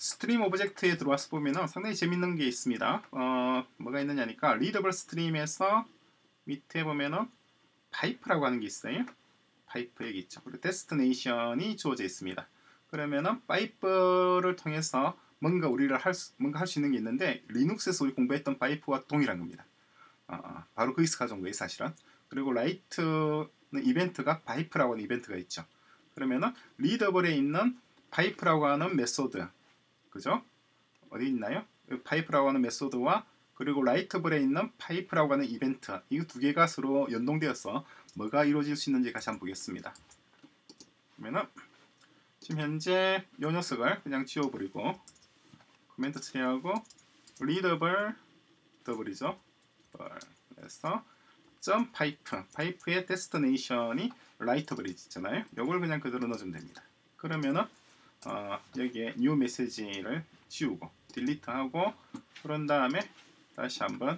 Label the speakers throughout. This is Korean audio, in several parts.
Speaker 1: 스트림 오브젝트에 들어와서 보면은 상당히 재밌는 게 있습니다. 뭐가 있느냐니까 리더블 스트림에서 밑에 보면은 파이프라고 하는 게 있어요. 파이프 여기 있죠. 그리고 데스티네이션이 주어져 있습니다. 그러면은 파이프를 통해서 뭔가 우리를 뭔가 할 수 있는 게 있는데 리눅스에서 우리 공부했던 파이프와 동일한 겁니다. 바로 거기서 가져온 거예요, 사실은. 그리고 라이트는 이벤트가 파이프라고 하는 이벤트가 있죠. 그러면은 리더블에 있는 파이프라고 하는 메소드, 그죠? 어디 있나요? 파이프라고 하는 메소드와 그리고 라이트블에 있는 파이프라고 하는 이벤트, 이 두 개가 서로 연동되어서 뭐가 이루어질 수 있는지 같이 한번 보겠습니다. 그러면은 지금 현재 이 녀석을 그냥 지워버리고 코멘트 처리하고 리더블 더블이죠. 그래서 점 파이프의 데스티네이션이 라이터블이잖아요. 이걸 그냥 그대로 넣어주면 됩니다. 그러면은 여기에 new 메시지를 지우고 딜리트하고 그런 다음에 다시 한번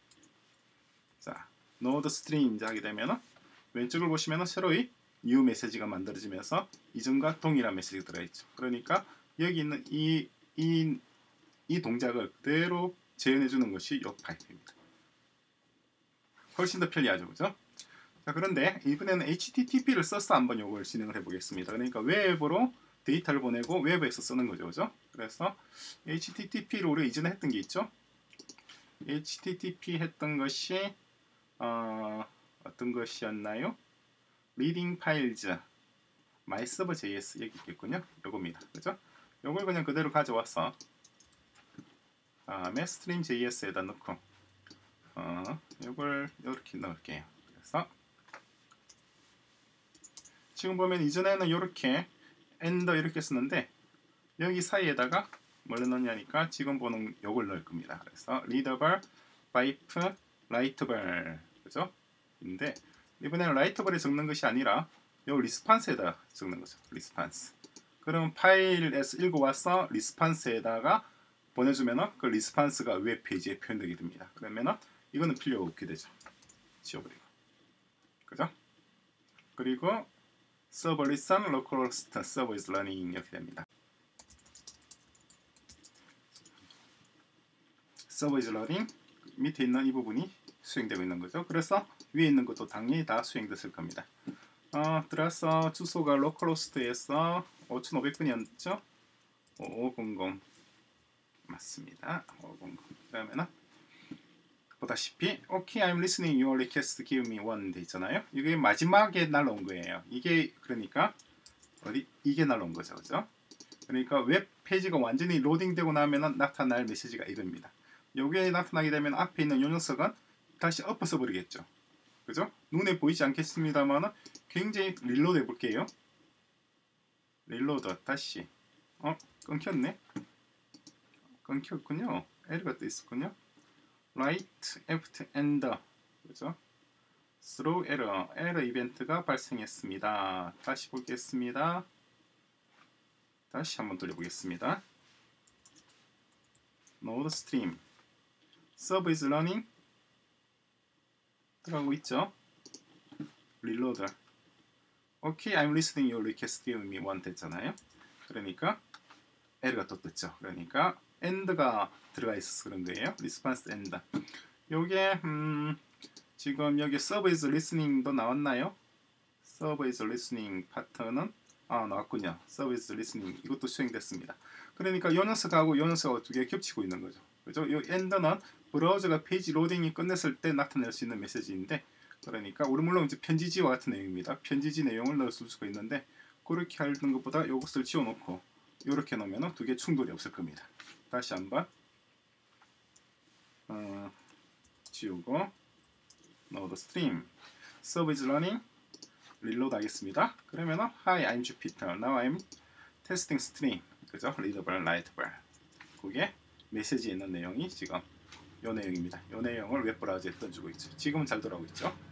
Speaker 1: 자 node stream 하게 되면은 왼쪽을 보시면은 새로이 new 메시지가 만들어지면서 이전과 동일한 메시지가 들어있죠. 그러니까 여기 있는 이 동작을 그대로 재현해 주는 것이 이 파이프입니다. 훨씬 더 편리하죠, 그죠? 자, 그런데 이번에는 HTTP를 써서 한번 이걸 진행을 해보겠습니다. 그러니까 웹으로 데이터를 보내고 웹에서 쓰는 거죠, 그죠? 그래서 HTTP를 우리가 이전에 했던 게 있죠. HTTP 했던 것이 어떤 것이었나요? Reading Files, MyServer.js 여기 있겠군요. 요겁니다, 그죠? 요걸 그냥 그대로 가져와서 다음에 Stream.js에다 넣고 요걸 이렇게 넣을게요. 그래서 지금 보면 이전에는 이렇게 엔더 이렇게 쓰는데 여기 사이에다가 뭘 넣냐니까 지금 보는 요걸 넣을 겁니다. 그래서 리더블, 파이프, 라이트블, 그죠? 근데 이번에는 라이트블에 적는 것이 아니라 요 리스판스에다 적는 거죠. 리스판스. 그럼 파일에서 읽어와서 리스판스에다가 보내주면은 그 리스판스가 웹 페이지에 표현되게 됩니다. 그러면은 이거는 필요가 없게 되죠. 지워버리고, 그죠? 그리고 서버 리슨, 로컬 호스트, 서버 is running 이렇게 됩니다. 서버 is running 밑에 있는 이 부분이 수행되고 있는 거죠. 그래서 위에 있는 것도 당연히 다 수행됐을 겁니다. 들어서 주소가 로컬 호스트에서 5500번이었죠? 5500 맞습니다. 5500 그러면은 보다시피 OK, I'm listening your request, give me one 돼 있잖아요. 이게 마지막에 날라온 거예요. 이게 그러니까 이게 날라온 거죠, 그죠? 그러니까 웹 페이지가 완전히 로딩되고 나면은 나타날 메시지가 이겁니다. 여기에 나타나게 되면 앞에 있는 요 녀석은 다시 엎어서 버리겠죠, 그죠? 눈에 보이지 않겠습니다만은 굉장히 릴로드 해볼게요. 릴로드 다시 끊겼네. 끊겼군요. 에러가 또 있었군요. right, left, and 그죠? through error, 에러 이벤트가 발생했습니다. 다시 보겠습니다. 다시 한번 돌려보겠습니다. node stream, server is running 들어가고 있죠. reload, OK, I'm listening your request, give me one 됐잖아요. 그러니까 에러가 또 떴죠. 그러니까 end가 들어가 있어서 그런 거예요. response end. 요게 지금 여기 server is listening도 나왔나요? server is listening 파트는 나왔군요. server is listening 이것도 수행됐습니다. 그러니까 요 녀석하고 요 녀석하고 두 개 겹치고 있는 거죠. 그죠? 요 end는 브라우저가 페이지 로딩이 끝냈을 때 나타낼 수 있는 메시지인데 그러니까 우리 물론 이제 편지지와 같은 내용입니다. 편지지 내용을 넣을 수가 있는데 그렇게 하는 것보다 이것을 지워놓고 이렇게 놓으면 두 개 충돌이 없을 겁니다. 다시 한번 지우고 node stream, server is running, reload 하겠습니다. 그러면은 Hi, I'm Jupiter. Now I'm testing stream. 그죠? readable, writable. 그게 메시지에 있는 내용이 지금 요 내용입니다. 요 내용을 웹브라우저에 던지고 있죠. 지금은 잘 돌아오고 있죠.